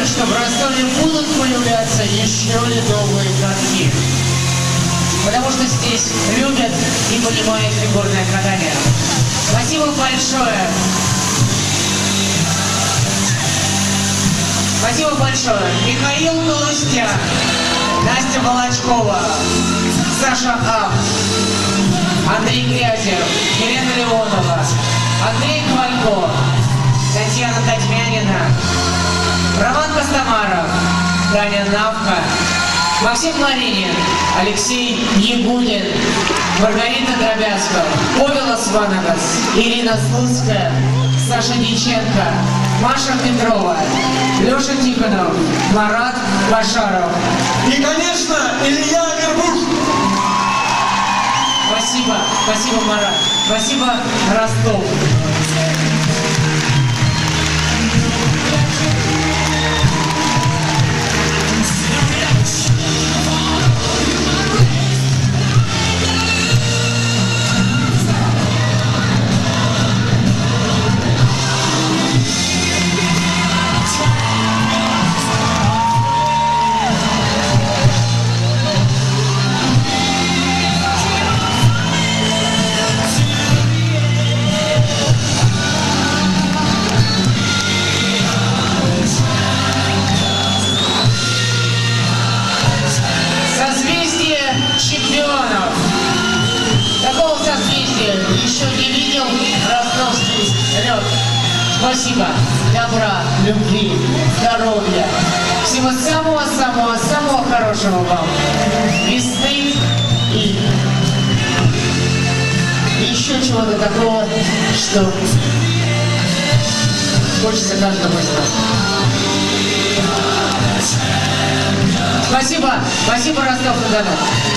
что в Ростове будут появляться еще ледовые катки. Потому что здесь любят и понимают фигурное катание. Спасибо большое. Спасибо большое. Михаил Галустян, Настя Волочкова, Саша Ах, Андрей Грязев, Елена Леонова, Андрей Ковалько, Татьяна Татьмянина, Роман Костомаров, Таня Навка, Максим Маринин, Алексей Ягудин, Маргарита Дробязко, Павел Осванагас, Ирина Слуцкая, Саша Дьяченко, Маша Петрова, Леша Тихонов, Марат Башаров. И, конечно, Илья Вербуш. Спасибо, спасибо, Марат. Спасибо, Ростов. Чемпионов. Такого созвездия еще не видел ростовский лед. Спасибо. Добра, любви, здоровья. Всего самого-самого-самого хорошего вам. Весны и еще чего-то такого, что хочется каждому из нас. Спасибо. Спасибо, Ростов-на-Дону.